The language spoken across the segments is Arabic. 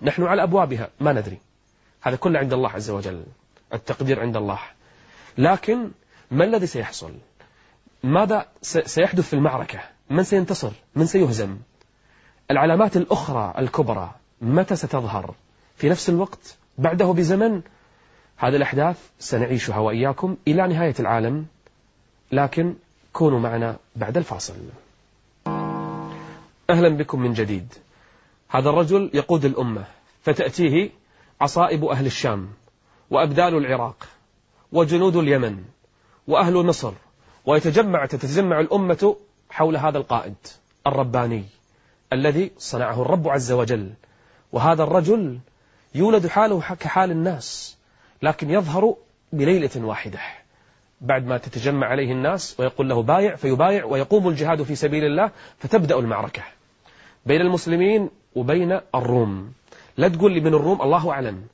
نحن على أبوابها ما ندري، هذا كله عند الله عز وجل، التقدير عند الله. لكن ما الذي سيحصل؟ ماذا سيحدث في المعركة؟ من سينتصر؟ من سيهزم؟ العلامات الأخرى الكبرى متى ستظهر؟ في نفس الوقت بعده بزمن. هذه الأحداث سنعيشها وإياكم إلى نهاية العالم، لكن كونوا معنا بعد الفاصل. أهلا بكم من جديد. هذا الرجل يقود الأمة، فتأتيه عصائب أهل الشام وأبدال العراق وجنود اليمن وأهل مصر، وتتجمع الأمة حول هذا القائد الرباني الذي صنعه الرب عز وجل. وهذا الرجل يولد حاله كحال الناس، لكن يظهر بليلة واحدة بعد ما تتجمع عليه الناس ويقول له بايع فيبايع، ويقوم الجهاد في سبيل الله، فتبدأ المعركة بين المسلمين وبين الروم. لا تقول لي من الروم، الله أعلم،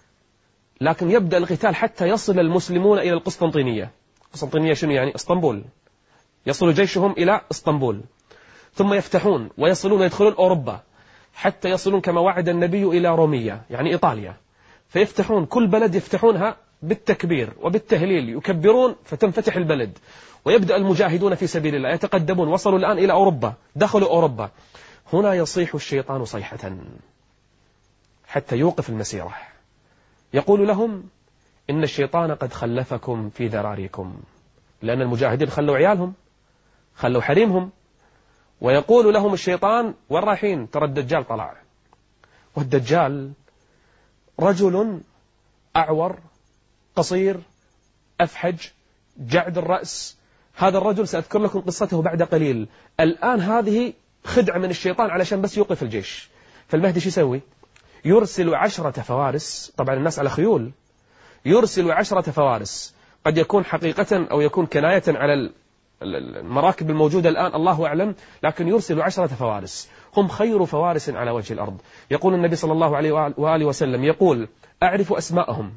لكن يبدأ القتال حتى يصل المسلمون إلى القسطنطينية. القسطنطينية شنو يعني؟ اسطنبول. يصل جيشهم إلى اسطنبول، ثم يفتحون ويصلون ويدخلون أوروبا حتى يصلون كما وعد النبي إلى رومية يعني إيطاليا. فيفتحون كل بلد يفتحونها بالتكبير وبالتهليل، يكبرون فتنفتح البلد، ويبدأ المجاهدون في سبيل الله يتقدمون. وصلوا الآن إلى أوروبا، دخلوا أوروبا. هنا يصيح الشيطان صيحة حتى يوقف المسيرة، يقول لهم إن الشيطان قد خلفكم في ذراريكم، لأن المجاهدين خلوا عيالهم، خلوا حريمهم. ويقول لهم الشيطان وين رايحين؟ ترى الدجال طلع. والدجال رجل أعور قصير أفحج جعد الرأس. هذا الرجل سأذكر لكم قصته بعد قليل. الآن هذه خدعة من الشيطان علشان بس يوقف الجيش. فالمهدي شو يسوي؟ يرسل 10 فوارس، طبعا الناس على خيول، يرسل 10 فوارس، قد يكون حقيقة أو يكون كناية على المراكب الموجودة الآن، الله أعلم، لكن يرسل 10 فوارس هم خير فوارس على وجه الأرض. يقول النبي صلى الله عليه وآله وسلم، يقول أعرف أسماءهم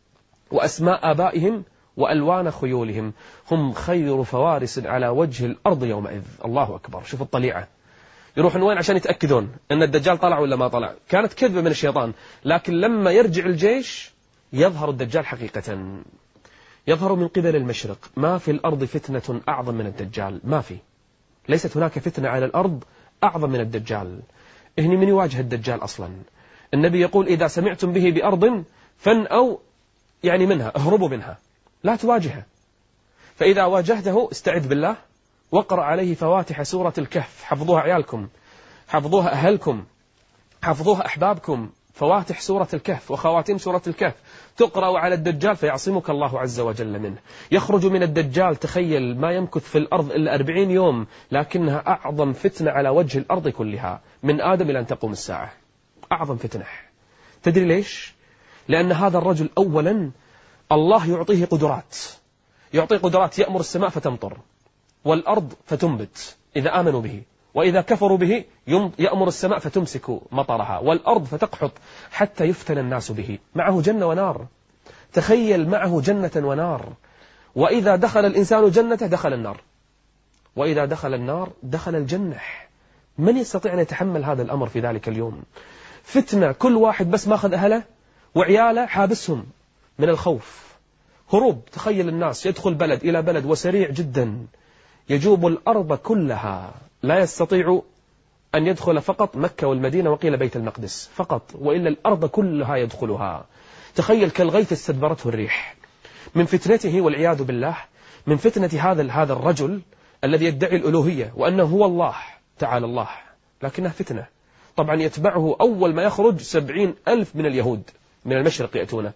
وأسماء آبائهم وألوان خيولهم، هم خير فوارس على وجه الأرض يومئذ. الله أكبر. شوف الطليعة، يروحون وين عشان يتأكدون أن الدجال طلع ولا ما طلع. كانت كذبة من الشيطان، لكن لما يرجع الجيش يظهر الدجال حقيقة. يظهر من قبل المشرق. ما في الأرض فتنة أعظم من الدجال، ما في، ليست هناك فتنة على الأرض أعظم من الدجال. إهني من يواجه الدجال أصلا؟ النبي يقول إذا سمعتم به بأرض فانأوا يعني منها، اهربوا منها، لا تواجهه. فإذا واجهته استعذ بالله واقرأ عليه فواتح سورة الكهف. حفظوها عيالكم، حفظوها أهلكم، حفظوها أحبابكم. فواتح سورة الكهف وخواتيم سورة الكهف تقرأ على الدجال فيعصمك الله عز وجل منه. يخرج من الدجال، تخيل، ما يمكث في الأرض إلا 40 يوم، لكنها أعظم فتنة على وجه الأرض كلها من آدم إلى أن تقوم الساعة. أعظم فتنة. تدري ليش؟ لأن هذا الرجل أولا الله يعطيه قدرات، يعطيه قدرات، يأمر السماء فتمطر والأرض فتنبت إذا آمنوا به، وإذا كفروا به يأمر السماء فتمسك مطرها والأرض فتقحط حتى يفتن الناس به. معه جنة ونار، تخيل، معه جنة ونار. وإذا دخل الإنسان جنته دخل النار، وإذا دخل النار دخل الجنة. من يستطيع أن يتحمل هذا الأمر في ذلك اليوم؟ فتنة، كل واحد بس ماخذ أهله وعياله حابسهم من الخوف، هروب. تخيل الناس يدخل بلد إلى بلد وسريع جدا، يجوب الأرض كلها، لا يستطيع أن يدخل فقط مكة والمدينة وقيل بيت المقدس فقط، وإلا الأرض كلها يدخلها. تخيل كالغيث استدبرته الريح. من فتنته والعياذ بالله، من فتنة هذا الرجل الذي يدعي الألوهية وأنه هو الله تعالى الله، لكنها فتنة. طبعا يتبعه أول ما يخرج 70,000 من اليهود من المشرق يأتونه،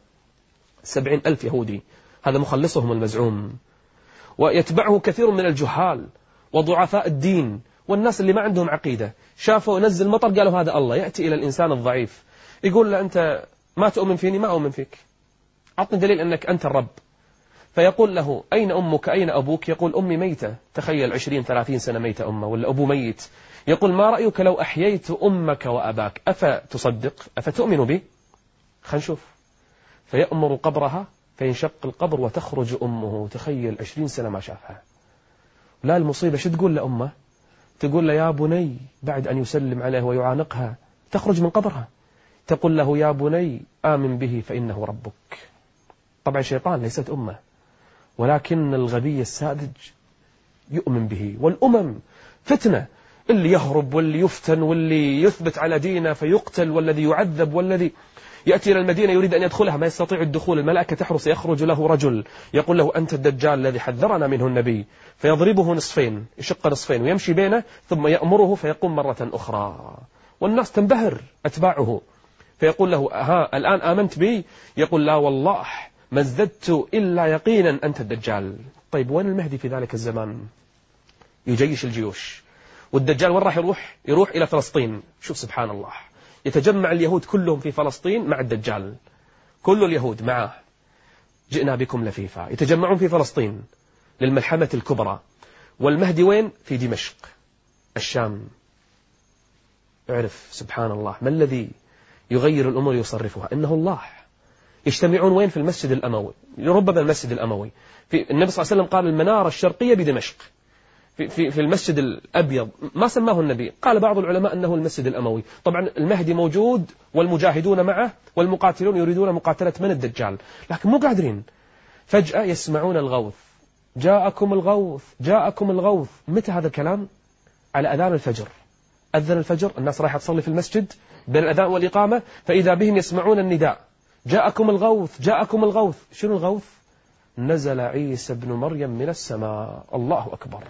70,000 يهودي، هذا مخلصهم المزعوم. ويتبعه كثير من الجهال وضعفاء الدين والناس اللي ما عندهم عقيدة. شافوا نزل مطر قالوا هذا الله. يأتي إلى الإنسان الضعيف يقول له أنت ما تؤمن فيني، ما أؤمن فيك، أعطني دليل أنك أنت الرب. فيقول له أين أمك أين أبوك؟ يقول أمي ميتة. تخيل 20-30 سنة ميتة أمه ولا أبو ميت. يقول ما رأيك لو أحييت أمك وأباك؟ أفتصدق؟ أفتؤمن بي؟ خلينا نشوف. فيأمر قبرها فينشق القبر وتخرج أمه. تخيل 20 سنة ما شافها. لا المصيبة شو تقول لأمه؟ تقول له يا بني، بعد أن يسلم عليه ويعانقها تخرج من قبرها تقول له يا بني آمن به فإنه ربك. طبعا شيطان ليست أمة، ولكن الغبي الساذج يؤمن به. والأمم فتنة، اللي يهرب واللي يفتن واللي يثبت على دينه فيقتل، والذي يعذب، والذي يأتي إلى المدينة يريد أن يدخلها ما يستطيع الدخول، الملائكة تحرس، يخرج له رجل يقول له أنت الدجال الذي حذرنا منه النبي، فيضربه نصفين، يشق نصفين ويمشي بينه، ثم يأمره فيقوم مرة أخرى، والناس تنبهر أتباعه، فيقول له ها الآن آمنت بي؟ يقول لا والله ما ازددت إلا يقينا أنت الدجال. طيب وين المهدي في ذلك الزمان؟ يجيش الجيوش، والدجال وين راح يروح؟ يروح إلى فلسطين. شوف سبحان الله، يتجمع اليهود كلهم في فلسطين مع الدجال، كل اليهود معه، جئنا بكم لفيفا، يتجمعون في فلسطين للملحمة الكبرى. والمهدي وين؟ في دمشق الشام. اعرف سبحان الله ما الذي يغير الأمور يصرفها؟ إنه الله. يجتمعون وين؟ في المسجد الأموي، ربما المسجد الأموي. في النبي صلى الله عليه وسلم قال المنارة الشرقية بدمشق، في المسجد الأبيض، ما سماه النبي، قال بعض العلماء أنه المسجد الأموي. طبعا المهدي موجود والمجاهدون معه والمقاتلون يريدون مقاتلة من؟ الدجال، لكن مو قادرين. فجأة يسمعون الغوث، جاءكم الغوث، جاءكم الغوث. متى هذا الكلام؟ على أذان الفجر. أذن الفجر، الناس رايحة تصلي في المسجد بين الأذان والإقامة، فإذا بهم يسمعون النداء جاءكم الغوث، جاءكم الغوث. شنو الغوث؟ نزل عيسى بن مريم من السماء. الله أكبر.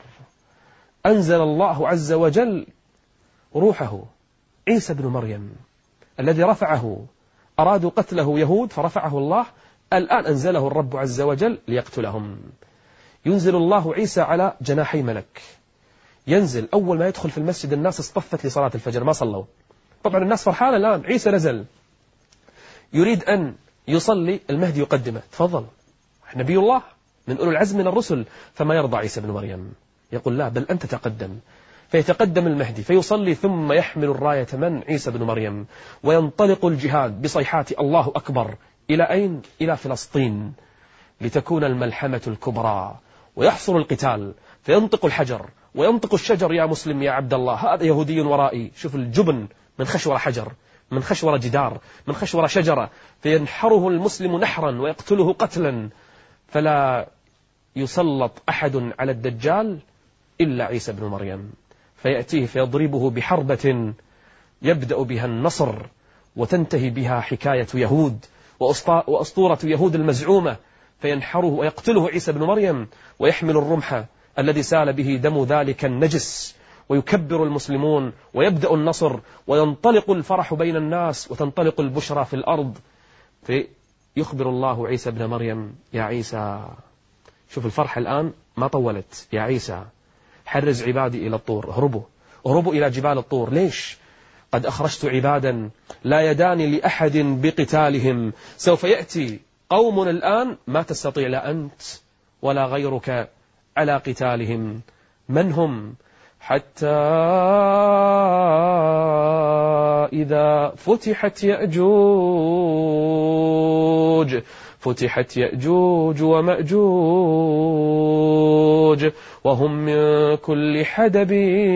أنزل الله عز وجل روحه، عيسى بن مريم الذي رفعه، أرادوا قتله يهود فرفعه الله، الآن أنزله الرب عز وجل ليقتلهم. ينزل الله عيسى على جناحي ملك، ينزل أول ما يدخل في المسجد الناس اصطفت لصلاة الفجر ما صلوا. طبعا الناس فرحانة الآن، عيسى نزل، يريد أن يصلي، المهدي يقدمه، تفضل نبي الله من أولو العزم من الرسل، فما يرضى عيسى بن مريم، يقول لا بل أنت تقدم. فيتقدم المهدي فيصلي، ثم يحمل الراية من؟ عيسى بن مريم، وينطلق الجهاد بصيحات الله أكبر. إلى أين؟ إلى فلسطين، لتكون الملحمة الكبرى ويحصل القتال. فينطق الحجر وينطق الشجر، يا مسلم يا عبد الله هذا يهودي ورائي. شوف الجبن، من خشور حجر، من خشور جدار، من خشور شجرة، فينحره المسلم نحرا ويقتله قتلا. فلا يسلط أحد على الدجال إلا عيسى بن مريم، فيأتيه فيضربه بحربة يبدأ بها النصر وتنتهي بها حكاية يهود وأسطورة يهود المزعومة، فينحره ويقتله عيسى بن مريم، ويحمل الرمح الذي سال به دم ذلك النجس، ويكبر المسلمون ويبدأ النصر، وينطلق الفرح بين الناس وتنطلق البشرى في الأرض. فيخبر الله عيسى بن مريم يا عيسى، شوف الفرحة الآن ما طولت، يا عيسى حرز عبادي إلى الطور، اهربوا إلى جبال الطور. ليش؟ قد أخرجت عبادا لا يدان لأحد بقتالهم، سوف يأتي قوم الآن ما تستطيع لا أنت ولا غيرك على قتالهم. من هم؟ حتى إذا فتحت يأجوج ومأجوج وهم من كل حدب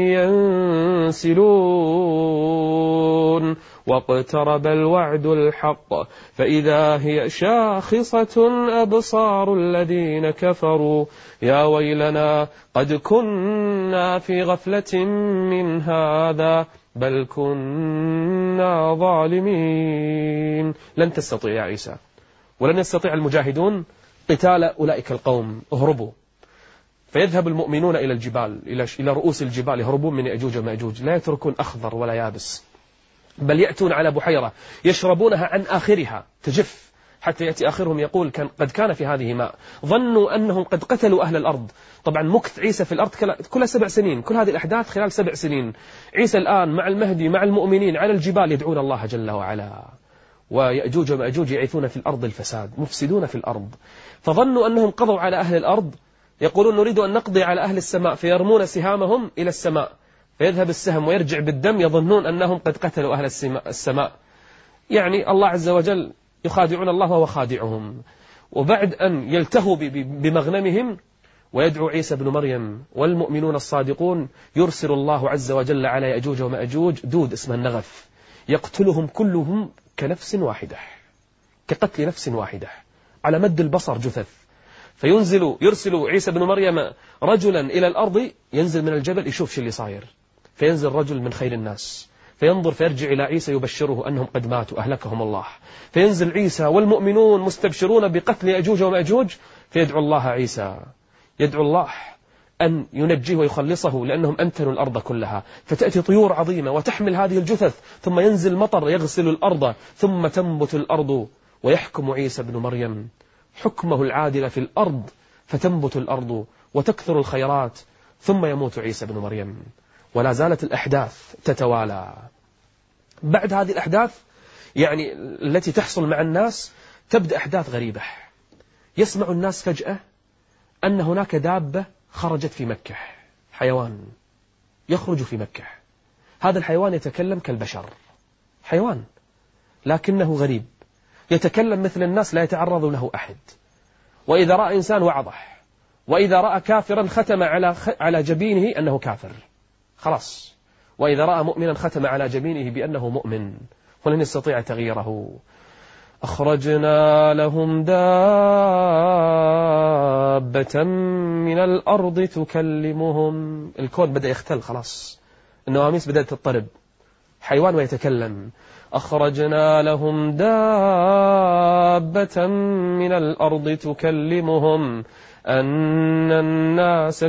ينسلون، واقترب الوعد الحق فإذا هي شاخصة أبصار الذين كفروا يا ويلنا قد كنا في غفلة من هذا بل كنا ظالمين. لن تستطيع يا عيسى، ولن يستطيع المجاهدون قتال أولئك القوم، اهربوا. فيذهب المؤمنون إلى الجبال، إلى رؤوس الجبال، يهربون من يأجوج ومأجوج، لا يتركون أخضر ولا يابس، بل يأتون على بحيرة يشربونها عن آخرها تجف، حتى يأتي آخرهم يقول قد كان في هذه ماء. ظنوا أنهم قد قتلوا أهل الأرض. طبعا مكث عيسى في الأرض كل 7 سنين، كل هذه الأحداث خلال 7 سنين. عيسى الآن مع المهدي مع المؤمنين على الجبال يدعون الله جل وعلا، ويأجوج ومأجوج يعيثون في الأرض الفساد، مفسدون في الأرض. فظنوا أنهم قضوا على أهل الأرض، يقولون نريد أن نقضي على أهل السماء، فيرمون سهامهم إلى السماء، فيذهب السهم ويرجع بالدم، يظنون أنهم قد قتلوا أهل السماء. يعني الله عز وجل يخادعون الله وهو خادعهم. وبعد أن يلتهوا بمغنمهم ويدعو عيسى بن مريم والمؤمنون الصادقون، يرسل الله عز وجل على يأجوج ومأجوج دود اسمه النغف، يقتلهم كنفس واحدة، كقتل نفس واحدة، على مد البصر جثث. يرسل عيسى بن مريم رجلا إلى الأرض، ينزل من الجبل يشوف شو اللي صاير، فينزل رجل من خير الناس فينظر فيرجع إلى عيسى يبشره أنهم قد ماتوا أهلكهم الله، فينزل عيسى والمؤمنون مستبشرون بقتل يأجوج ومأجوج، فيدعو الله عيسى، يدعو الله أن ينجيه ويخلصه لأنهم أنتنوا الأرض كلها، فتأتي طيور عظيمة وتحمل هذه الجثث، ثم ينزل مطر يغسل الأرض، ثم تنبت الأرض، ويحكم عيسى بن مريم حكمه العادل في الأرض، فتنبت الأرض وتكثر الخيرات، ثم يموت عيسى بن مريم. ولا زالت الأحداث تتوالى. بعد هذه الأحداث يعني التي تحصل مع الناس تبدأ أحداث غريبة. يسمع الناس فجأة أن هناك دابة خرجت في مكة، حيوان يخرج في مكة. هذا الحيوان يتكلم كالبشر، حيوان لكنه غريب، يتكلم مثل الناس لا يتعرض له أحد. وإذا رأى إنسان وعظه، وإذا رأى كافرا ختم على جبينه أنه كافر، خلاص. وإذا رأى مؤمنا ختم على جبينه بأنه مؤمن، ولن يستطيع تغييره. أخرجنا لهم دابة من الأرض تكلمهم. الكون بدأ يختل، خلاص، النواميس بدأت تضطرب، حيوان ويتكلم. أخرجنا لهم دابة من الأرض تكلمهم أن الناس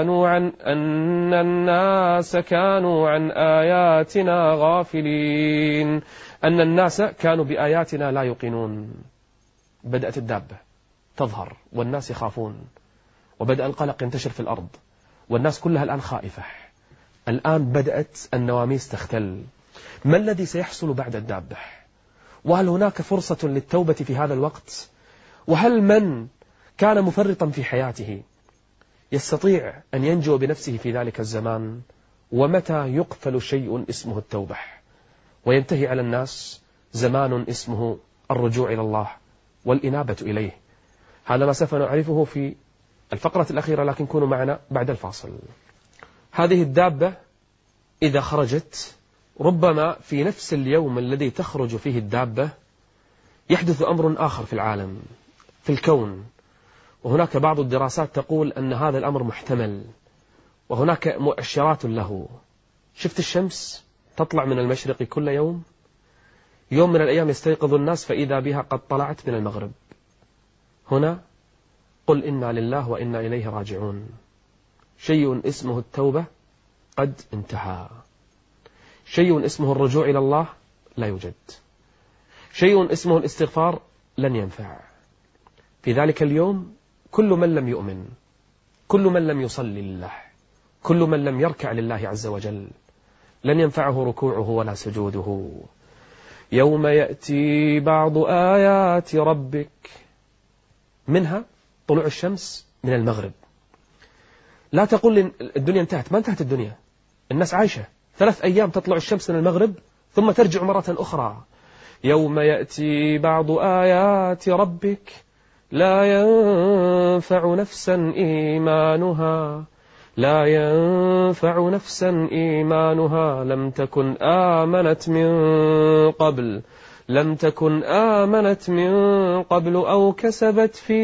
كانوا عن آياتنا غافلين. أن الناس كانوا بآياتنا لا يوقنون. بدأت الدابة تظهر والناس يخافون، وبدأ القلق ينتشر في الأرض، والناس كلها الآن خائفة. الآن بدأت النواميس تختل. ما الذي سيحصل بعد الدابة؟ وهل هناك فرصة للتوبة في هذا الوقت؟ وهل من كان مفرطا في حياته يستطيع أن ينجو بنفسه في ذلك الزمان؟ ومتى يقفل شيء اسمه التوبة وينتهي على الناس زمان اسمه الرجوع إلى الله والإنابة إليه؟ هذا ما سوف نعرفه في الفقرة الأخيرة، لكن كونوا معنا بعد الفاصل. هذه الدابة إذا خرجت، ربما في نفس اليوم الذي تخرج فيه الدابة يحدث أمر آخر في العالم، في الكون. وهناك بعض الدراسات تقول أن هذا الأمر محتمل، وهناك مؤشرات له. شفت الشمس تطلع من المشرق كل يوم، يوم من الأيام يستيقظ الناس فإذا بها قد طلعت من المغرب. هنا قل إنا لله وإنا إليه راجعون. شيء اسمه التوبة قد انتهى، شيء اسمه الرجوع إلى الله لا يوجد، شيء اسمه الاستغفار لن ينفع. في ذلك اليوم كل من لم يؤمن، كل من لم يصلي لله، كل من لم يركع لله عز وجل لن ينفعه ركوعه ولا سجوده. يوم يأتي بعض آيات ربك، منها طلوع الشمس من المغرب. لا تقول لي الدنيا انتهت، ما انتهت الدنيا، الناس عايشة 3 أيام تطلع الشمس من المغرب ثم ترجع مرة أخرى. يوم يأتي بعض آيات ربك لا ينفع نفسا إيمانها لم تكن آمنت من قبل أو كسبت في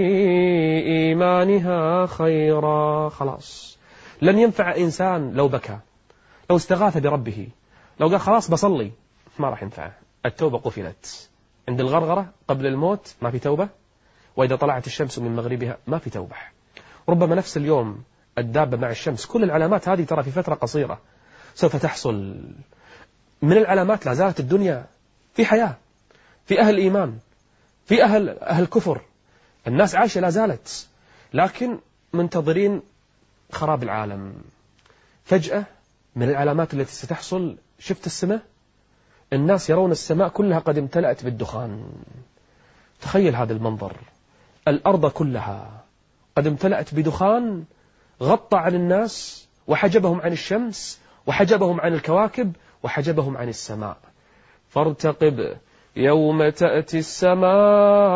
إيمانها خيرا. خلاص، لن ينفع إنسان لو بكى، لو استغاث بربه، لو قال خلاص بصلي، ما راح ينفع. التوبة قفلت عند الغرغرة قبل الموت، ما في توبة. وإذا طلعت الشمس من مغربها ما في توبة. ربما نفس اليوم الدابة مع الشمس، كل العلامات هذه ترى في فترة قصيرة سوف تحصل. من العلامات لا زالت الدنيا في حياة، في أهل إيمان، في أهل كفر، الناس عايشة لا زالت، لكن منتظرين خراب العالم. فجأة من العلامات التي ستحصل، شفت السماء؟ الناس يرون السماء كلها قد امتلأت بالدخان. تخيل هذا المنظر، الأرض كلها قد امتلأت بدخان غطى عن الناس وحجبهم عن الشمس وحجبهم عن الكواكب وحجبهم عن السماء. فارتقب يوم تأتي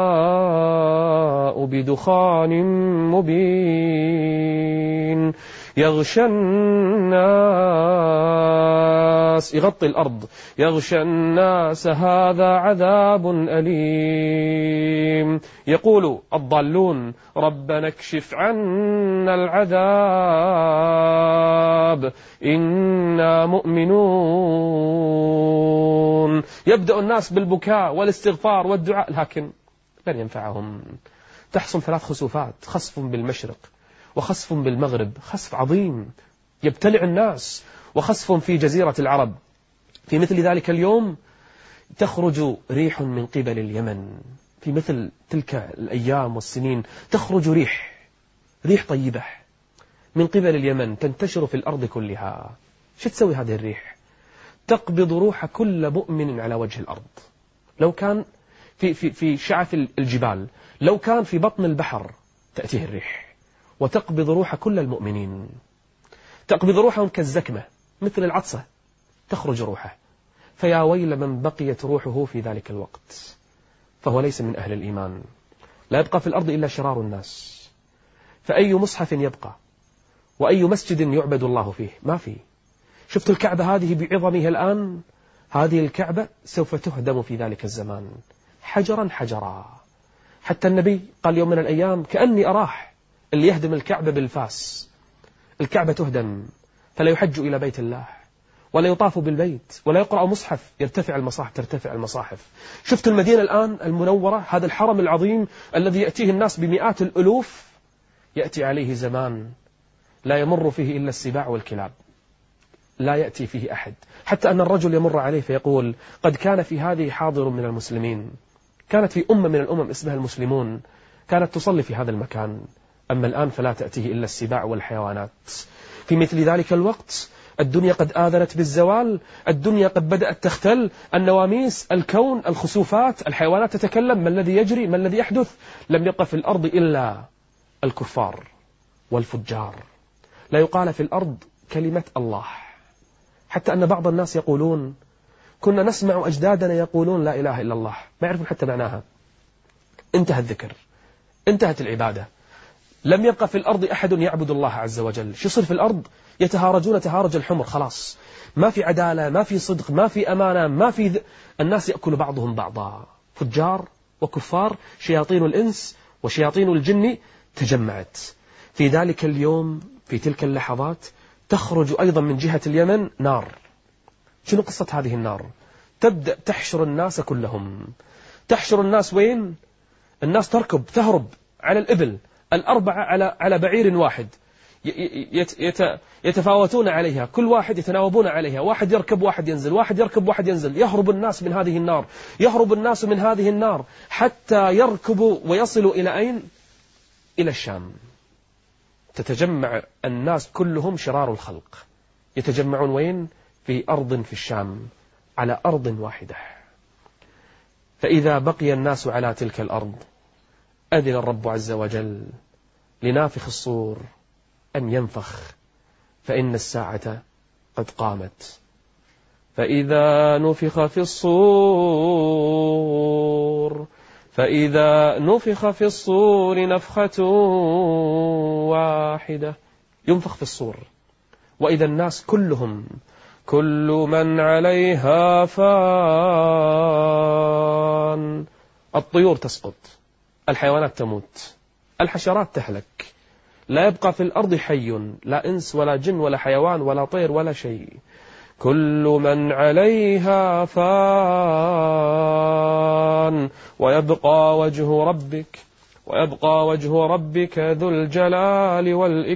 السماء بدخان مبين يغشى الناس، يغطي الأرض، يغشى الناس هذا عذاب أليم. يقول الضالون ربنا اكشف عنا العذاب إنا مؤمنون. يبدأ الناس بالبكاء والاستغفار والدعاء، لكن لن ينفعهم. تحصل 3 خسوفات: خسف بالمشرق، وخسف بالمغرب، خسف عظيم يبتلع الناس، وخسف في جزيرة العرب. في مثل ذلك اليوم تخرج ريح من قبل اليمن، في مثل تلك الأيام والسنين تخرج ريح طيبة من قبل اليمن تنتشر في الأرض كلها. شو تسوي هذه الريح؟ تقبض روح كل مؤمن على وجه الأرض. لو كان في شعف الجبال، لو كان في بطن البحر، تأتيه الريح وتقبض روح كل المؤمنين، تقبض روحهم كالزكمة مثل العطسة، تخرج روحه. فيا ويل من بقيت روحه في ذلك الوقت، فهو ليس من أهل الإيمان. لا يبقى في الأرض إلا شرار الناس. فأي مصحف يبقى وأي مسجد يعبد الله فيه؟ ما فيه. شفت الكعبة هذه بعظمها الآن؟ هذه الكعبة سوف تهدم في ذلك الزمان حجرا حجرا. حتى النبي قال يوم من الأيام كأني أراح اللي يهدم الكعبة بالفاس. الكعبة تهدم، فلا يحج إلى بيت الله، ولا يطاف بالبيت، ولا يقرأ مصحف، ترتفع المصاحف. شفت المدينة الآن المنورة، هذا الحرم العظيم الذي يأتيه الناس بمئات الألوف، يأتي عليه زمان لا يمر فيه إلا السباع والكلاب، لا يأتي فيه أحد. حتى أن الرجل يمر عليه فيقول قد كان في هذه حاضر من المسلمين، كانت في أمة من الأمم اسمها المسلمون، كانت تصلي في هذا المكان، أما الآن فلا تأتيه إلا السباع والحيوانات. في مثل ذلك الوقت الدنيا قد آذنت بالزوال، الدنيا قد بدأت تختل، النواميس، الكون، الخسوفات، الحيوانات تتكلم. ما الذي يجري؟ ما الذي يحدث؟ لم يبقى في الأرض إلا الكفار والفجار. لا يقال في الأرض كلمة الله. حتى أن بعض الناس يقولون كنا نسمع أجدادنا يقولون لا إله إلا الله، ما يعرفون حتى معناها. انتهى الذكر، انتهت العبادة، لم يبقى في الأرض أحد يعبد الله عز وجل. شو يصير في الأرض؟ يتهارجون تهارج الحمر، خلاص ما في عدالة، ما في صدق، ما في أمانة، ما في الناس يأكل بعضهم بعضا، فجار وكفار، شياطين الإنس وشياطين الجن تجمعت. في ذلك اليوم، في تلك اللحظات، تخرج أيضا من جهة اليمن نار. شنو قصة هذه النار؟ تبدأ تحشر الناس كلهم. تحشر الناس وين؟ الناس تهرب على الإبل 4 على بعير واحد، يتفاوتون عليها، كل واحد يتناوبون عليها، واحد يركب واحد ينزل، واحد يركب واحد ينزل. يهرب الناس من هذه النار، يهرب الناس من هذه النار، حتى يركبوا ويصلوا إلى أين؟ إلى الشام. تتجمع الناس كلهم، شرار الخلق يتجمعون وين؟ في أرض في الشام، على أرض واحدة. فإذا بقي الناس على تلك الأرض أذن الرب عز وجل لنافخ الصور أن ينفخ، فإن الساعة قد قامت. فإذا نفخ في الصور نفخة واحدة، ينفخ في الصور، وإذا الناس كلهم، كل من عليها فان، الطيور تسقط، الحيوانات تموت، الحشرات تهلك، لا يبقى في الأرض حي، لا إنس ولا جن ولا حيوان ولا طير ولا شيء. كل من عليها فان ويبقى وجه ربك ذو الجلال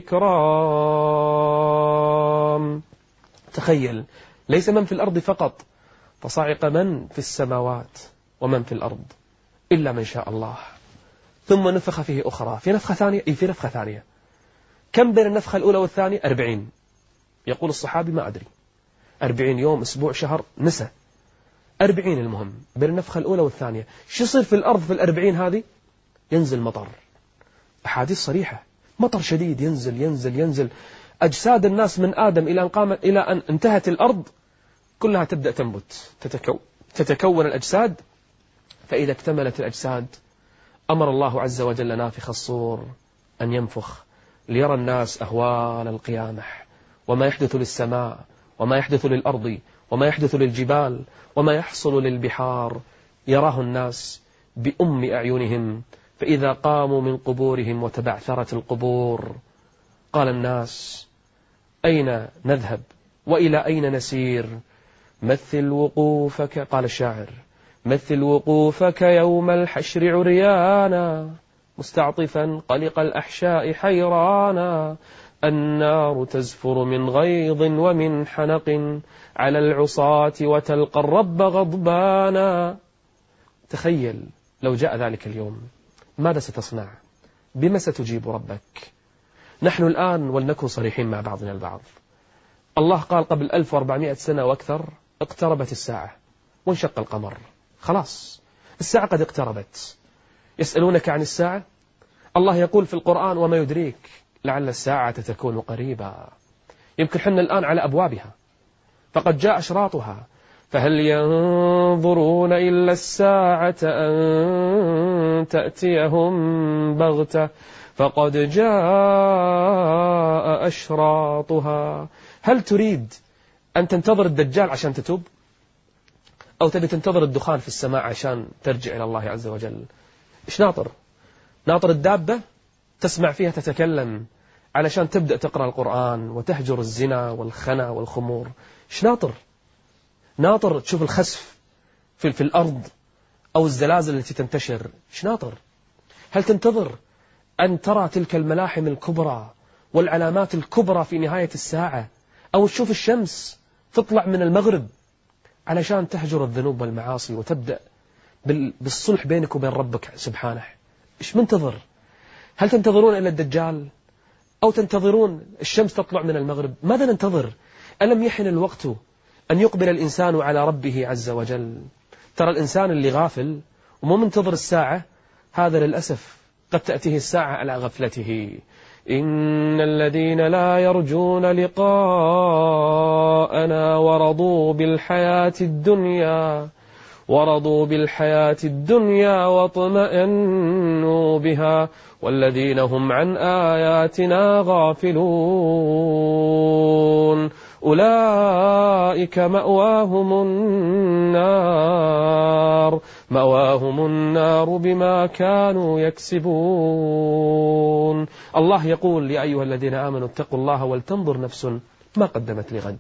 والإكرام. تخيل، ليس من في الأرض فقط، فصعق من في السماوات ومن في الأرض إلا من شاء الله. ثم نفخ فيه أخرى، في نفخة ثانية. كم بين النفخة الأولى والثانية؟ 40. يقول الصحابي ما أدري، 40 يوم، أسبوع، شهر، نسى، 40 المهم بين النفخة الأولى والثانية. شو يصير في الأرض في 40 هذه؟ ينزل مطر، أحاديث صريحة، مطر شديد ينزل. أجساد الناس من آدم إلى أن انتهت الأرض كلها تبدأ تنبت، تتكون الأجساد. فإذا اكتملت الأجساد أمر الله عز وجل نافخ الصور أن ينفخ، ليرى الناس أهوال القيامة وما يحدث للسماء وما يحدث للأرض وما يحدث للجبال وما يحصل للبحار، يراه الناس بأم أعينهم. فإذا قاموا من قبورهم وتبعثرت القبور قال الناس: أين نذهب وإلى أين نسير؟ مثل وقوفك، قال الشاعر: مثل وقوفك يوم الحشر عريانا، مستعطفا قلق الأحشاء حيرانا، النار تزفر من غيظ ومن حنق على العصاة وتلقى الرب غضبانا. تخيل لو جاء ذلك اليوم، ماذا ستصنع؟ بما ستجيب ربك؟ نحن الآن ولنكن صريحين مع بعضنا البعض، الله قال قبل 1400 سنة وأكثر: اقتربت الساعة وانشق القمر. خلاص الساعة قد اقتربت. يسألونك عن الساعة، الله يقول في القرآن: وما يدريك لعل الساعة تكون قريبا. يمكن حنا الآن على أبوابها، فقد جاء أشراطها. فهل ينظرون إلا الساعة أن تأتيهم بغتة فقد جاء أشراطها. هل تريد أن تنتظر الدجال عشان تتوب؟ أو تبي تنتظر الدخان في السماء عشان ترجع إلى الله عز وجل؟ إيش ناطر؟ ناطر الدابة تسمع فيها تتكلم علشان تبدأ تقرأ القرآن وتهجر الزنا والخنا والخمور؟ إيش ناطر؟ ناطر تشوف الخسف في الأرض أو الزلازل التي تنتشر؟ إيش ناطر؟ هل تنتظر أن ترى تلك الملاحم الكبرى والعلامات الكبرى في نهاية الساعة، أو تشوف الشمس تطلع من المغرب علشان تهجر الذنوب والمعاصي وتبدأ بالصلح بينك وبين ربك سبحانه؟ إيش منتظر؟ هل تنتظرون إلى الدجال أو تنتظرون الشمس تطلع من المغرب؟ ماذا ننتظر؟ ألم يحن الوقت أن يقبل الإنسان على ربه عز وجل؟ ترى الإنسان اللي غافل ومو منتظر الساعة، هذا للأسف قد تأتيه الساعة على غفلته. إن الذين لا يرجون لقاءنا ورضوا بالحياة الدنيا واطمأنوا بها والذين هم عن آياتنا غافلون أولئك مأواهم النار بما كانوا يكسبون. الله يقول: يا أيها الذين آمنوا اتقوا الله ولتنظر نفس ما قدمت لغد.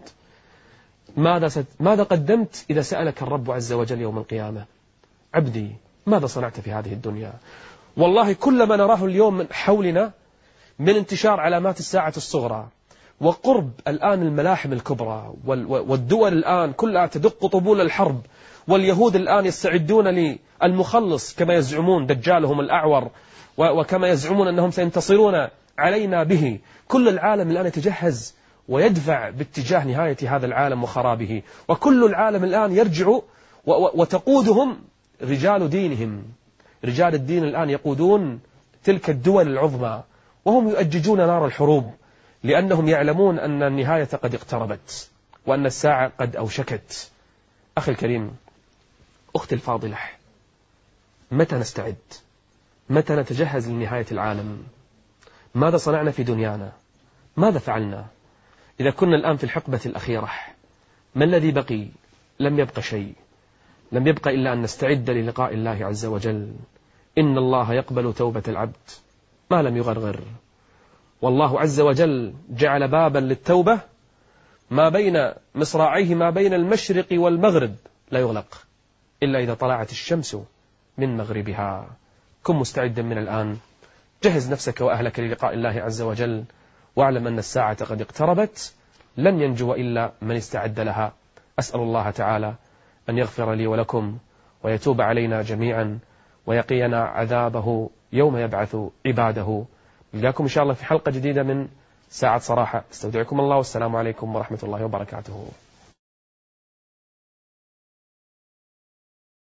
ماذا قدمت إذا سألك الرب عز وجل يوم القيامة؟ عبدي ماذا صنعت في هذه الدنيا؟ والله كل ما نراه اليوم من حولنا من انتشار علامات الساعة الصغرى وقرب الآن الملاحم الكبرى والدول الآن كلها تدق طبول الحرب، واليهود الآن يستعدون للمخلص كما يزعمون دجالهم الأعور، وكما يزعمون أنهم سينتصرون علينا به. كل العالم الآن يتجهز ويدفع باتجاه نهاية هذا العالم وخرابه، وكل العالم الآن يرجع وتقودهم رجال دينهم. رجال الدين الآن يقودون تلك الدول العظمى، وهم يؤججون نار الحروب لأنهم يعلمون أن النهاية قد اقتربت وأن الساعة قد أوشكت. أخي الكريم، أختي الفاضلة، متى نستعد؟ متى نتجهز لنهاية العالم؟ ماذا صنعنا في دنيانا؟ ماذا فعلنا؟ إذا كنا الآن في الحقبة الأخيرة، ما الذي بقي؟ لم يبق شيء، لم يبق إلا أن نستعد للقاء الله عز وجل. إن الله يقبل توبة العبد ما لم يغرغر. والله عز وجل جعل بابا للتوبة ما بين مصراعيه، ما بين المشرق والمغرب، لا يغلق إلا إذا طلعت الشمس من مغربها. كن مستعدا من الآن، جهز نفسك وأهلك للقاء الله عز وجل، واعلم أن الساعة قد اقتربت، لن ينجو إلا من استعد لها. أسأل الله تعالى أن يغفر لي ولكم ويتوب علينا جميعا ويقينا عذابه يوم يبعث عباده. نلقاكم إن شاء الله في حلقة جديدة من ساعة صراحة. استودعكم الله والسلام عليكم ورحمة الله وبركاته.